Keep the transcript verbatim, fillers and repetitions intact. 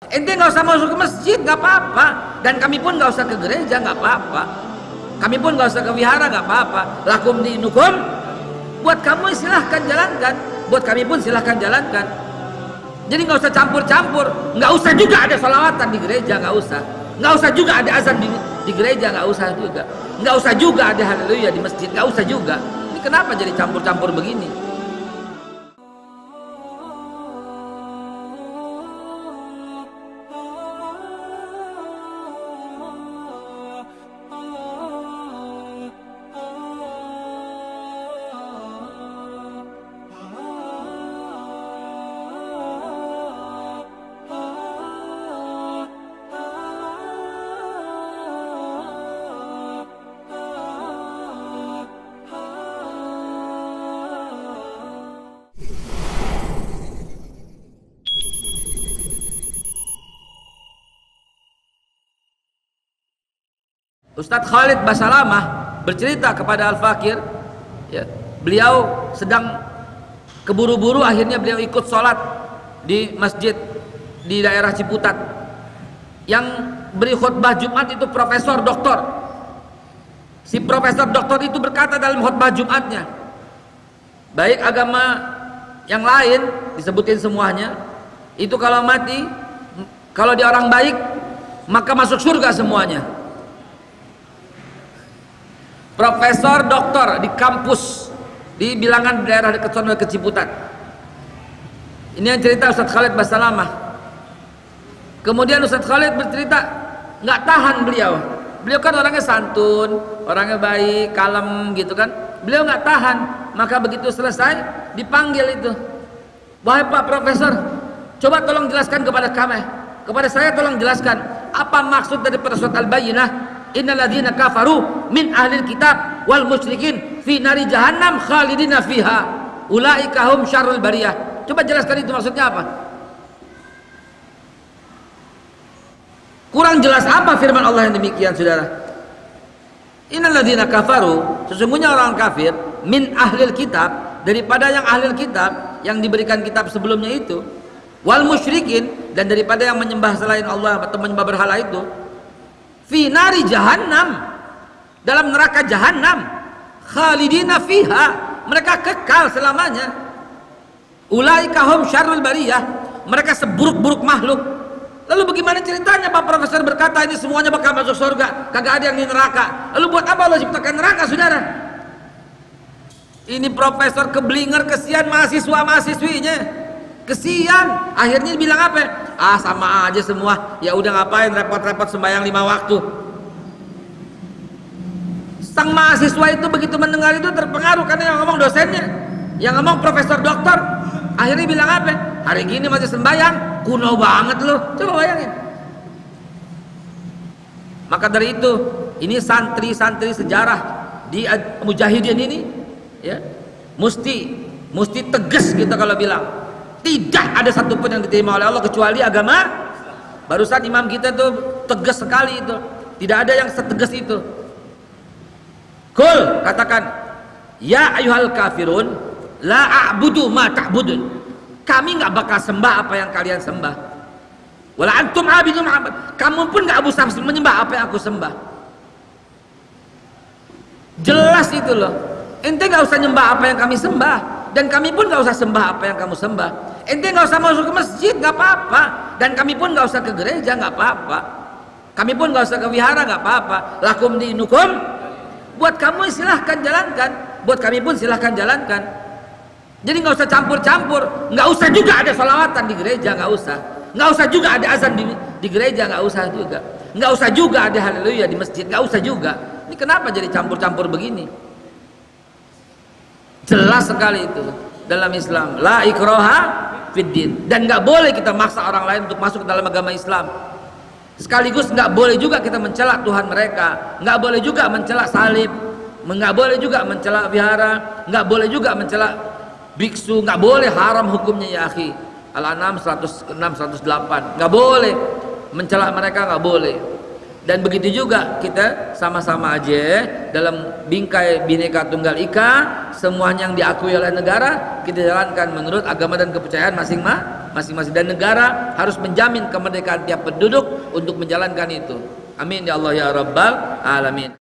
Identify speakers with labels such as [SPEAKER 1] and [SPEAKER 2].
[SPEAKER 1] Ente nggak usah masuk ke masjid, nggak apa-apa. Dan kami pun nggak usah ke gereja, nggak apa-apa. Kami pun nggak usah ke wihara, nggak apa-apa. Lakum dinukum, buat kamu silahkan jalankan, buat kami pun silahkan jalankan. Jadi nggak usah campur-campur, nggak usah juga ada salawatan di gereja, nggak usah. Nggak usah juga ada azan di, di gereja, nggak usah juga. Nggak usah juga ada haleluya di masjid, nggak usah juga. Ini kenapa jadi campur-campur begini? Ustadz Khalid Basalamah bercerita kepada Al-Fakir, ya, beliau sedang keburu-buru, akhirnya beliau ikut sholat di masjid di daerah Ciputat. Yang beri khutbah Jumat itu profesor doktor. Si profesor doktor itu berkata dalam khutbah Jumatnya, baik agama yang lain disebutin semuanya, itu kalau mati, kalau dia orang baik maka masuk surga semuanya. Profesor doktor di kampus di bilangan daerah dekat sono ke Ciputat. Ini yang cerita Ustadz Khalid Basalamah. Kemudian Ustadz Khalid bercerita, nggak tahan beliau. Beliau kan orangnya santun, orangnya baik, kalem gitu kan. Beliau nggak tahan, maka begitu selesai dipanggil itu. Wahai Pak Profesor, coba tolong jelaskan kepada kami, kepada saya tolong jelaskan apa maksud dari surat Al-Bayyinah. Innalladzina kafaru min ahlil kitab wal musyrikin fi nari jahannam khalidina fiha ulaika hum syarrul bariyah. Coba jelaskan itu maksudnya apa? Kurang jelas apa firman Allah yang demikian, saudara? Innalladzina kafaru, sesungguhnya orang kafir, min ahlil kitab, daripada yang ahlil kitab yang diberikan kitab sebelumnya itu, wal musyrikin, dan daripada yang menyembah selain Allah atau menyembah berhala itu, fi nari jahannam, dalam neraka jahannam, khalidina fiha, mereka kekal selamanya. Ulaika hum syarrul bariyah, mereka seburuk-buruk makhluk. Lalu bagaimana ceritanya Pak Profesor berkata ini semuanya bakal masuk surga, kagak ada yang di neraka? Lalu buat apa Allah ciptakan neraka, saudara? Ini profesor keblinger, kesian mahasiswa-mahasiswinya, kesian. Akhirnya bilang apa? Ah, sama aja semua, ya udah ngapain repot-repot sembahyang lima waktu. Sang mahasiswa itu begitu mendengar itu terpengaruh, karena yang ngomong dosennya, yang ngomong profesor doktor. Akhirnya bilang apa? Hari gini masih sembahyang, kuno banget loh. Coba bayangin. Maka dari itu, ini santri-santri sejarah di Mujahidin ini, ya, mesti mesti tegas kita kalau bilang tidak ada satupun yang diterima oleh Allah kecuali agama. Barusan imam kita tuh tegas sekali itu, tidak ada yang setegas itu. Kul, katakan, ya ayuhal kafirun, la a'budu ma ta'budun. Kami nggak bakal sembah apa yang kalian sembah. Wala antum abidun ma, kamu pun nggak usah menyembah apa yang aku sembah. Jelas itu loh. Ente nggak usah nyembah apa yang kami sembah, dan kami pun nggak usah sembah apa yang kamu sembah. Ente nggak usah masuk ke masjid, nggak apa-apa, dan kami pun nggak usah ke gereja, nggak apa-apa. Kami pun nggak usah ke wihara, nggak apa-apa. Lakum dinukum, buat kamu silahkan jalankan, buat kami pun silahkan jalankan. Jadi nggak usah campur-campur, nggak usah juga ada salawatan di gereja, nggak usah, nggak usah juga ada azan di, di gereja, nggak usah juga, nggak usah juga ada haleluya di masjid, nggak usah juga. Ini kenapa jadi campur-campur begini? Jelas sekali itu dalam Islam, la ikraha fiddin, dan nggak boleh kita maksa orang lain untuk masuk ke dalam agama Islam. Sekaligus nggak boleh juga kita mencela Tuhan mereka, nggak boleh juga mencela salib, nggak boleh juga mencela wihara, nggak boleh juga mencela biksu, nggak boleh, haram hukumnya ya akhi. Al-An'am seratus enam seratus delapan, nggak boleh mencela mereka, nggak boleh. Dan begitu juga kita sama-sama aja dalam bingkai Bhinneka Tunggal Ika, semuanya yang diakui oleh negara kita jalankan menurut agama dan kepercayaan masing-masing. masing-masing, dan negara harus menjamin kemerdekaan tiap penduduk untuk menjalankan itu. Amin ya Allah ya Rabbal Alamin.